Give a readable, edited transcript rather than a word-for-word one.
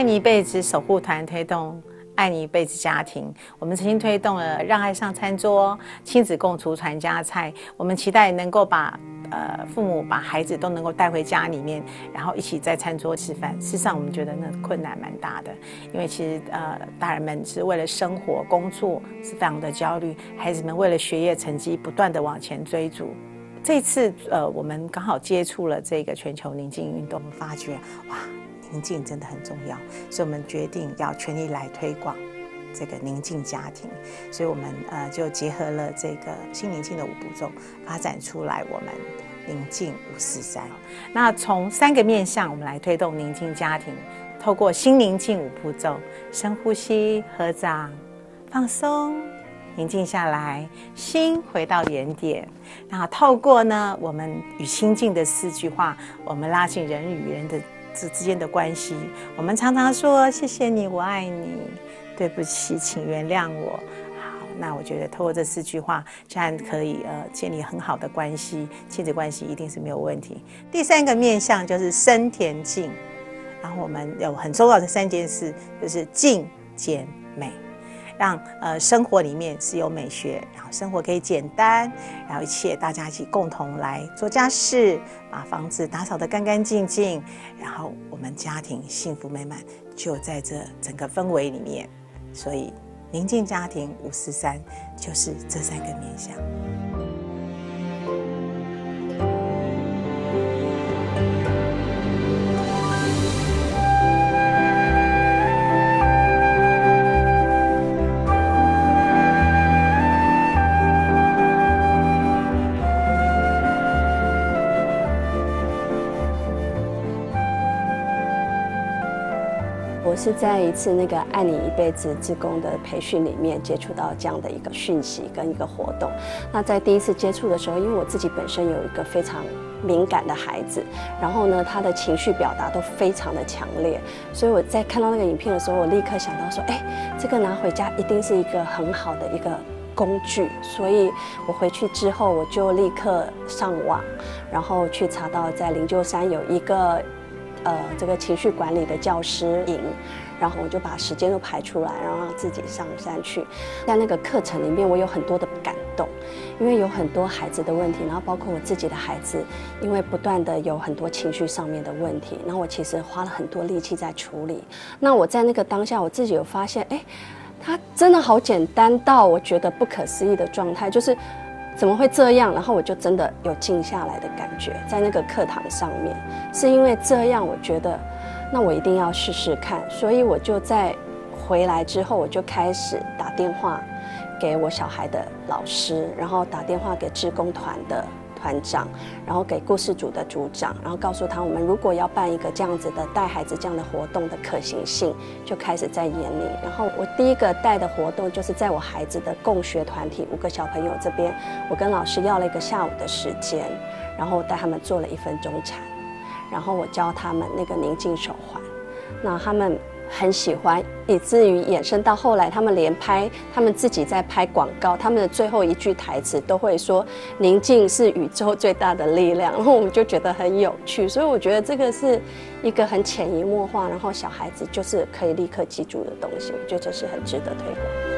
爱你一辈子守护团推动爱你一辈子家庭，我们曾经推动了让爱上餐桌、亲子共厨传家菜。我们期待能够把父母把孩子都能够带回家里面，然后一起在餐桌吃饭。事实上，我们觉得那困难蛮大的，因为其实大人们是为了生活、工作是非常的焦虑，孩子们为了学业成绩不断的往前追逐。这一次我们刚好接触了这个全球宁静运动，我们发觉哇，宁静真的很重要，所以我们决定要全力来推广这个宁静家庭，所以我们就结合了这个新宁静的5步骤，发展出来我们宁静543。那从3个面向，我们来推动宁静家庭，透过新宁静5步骤：深呼吸、合掌、放松、宁静下来，心回到原点。那透过呢，我们与心境的4句话，我们拉近人与人的之间的关系。我们常常说谢谢你，我爱你，对不起，请原谅我。好，那我觉得透过这4句话，家人可以建立很好的关系，亲子关系一定是没有问题。第3个面向就是深田静，然后我们有很重要的3件事，就是静、简、美。让生活里面是有美学，然后生活可以简单，然后大家一起共同来做家事，把房子打扫得干干净净，然后我们家庭幸福美满就在这整个氛围里面。所以宁静家庭543就是这3个面向。 我是在一次那个爱你一辈子志工的培训里面接触到这样的一个讯息跟一个活动。那在第一次接触的时候，因为我自己本身有一个非常敏感的孩子，然后呢，他的情绪表达都非常的强烈，所以我在看到那个影片的时候，我立刻想到说，这个拿回家一定是一个很好的一个工具。所以我回去之后，我就立刻上网，然后去查到在灵鹫山有一个这个情绪管理的教师营，然后我就把时间都排出来，然后让自己上山去。在那个课程里面，我有很多的感动，因为有很多孩子的问题，然后包括我自己的孩子，因为不断的有很多情绪上面的问题，然后我其实花了很多力气在处理。那我在那个当下，我自己有发现，它真的好简单到我觉得不可思议的状态，就是怎么会这样？然后我就真的有静下来的感觉，在那个课堂上面，是因为这样，我觉得那我一定要试试看。所以我就在回来之后，我就开始打电话给我小孩的老师，然后打电话给志工团的团长，然后给故事组的组长，然后告诉他我们如果要办一个这样子的带孩子这样的活动的可行性，就开始在研拟。然后我第一个带的活动就是在我孩子的共学团体5个小朋友这边，我跟老师要了一个下午的时间，然后带他们做了1分钟禅，然后我教他们那个宁静手环，那他们很喜欢，以至于衍生到后来，他们连他们自己在拍广告，他们的最后一句台词都会说“宁静是宇宙最大的力量”，然后我们就觉得很有趣，所以我觉得这个是一个很潜移默化，然后小孩子就是可以立刻记住的东西，我觉得这是很值得推广。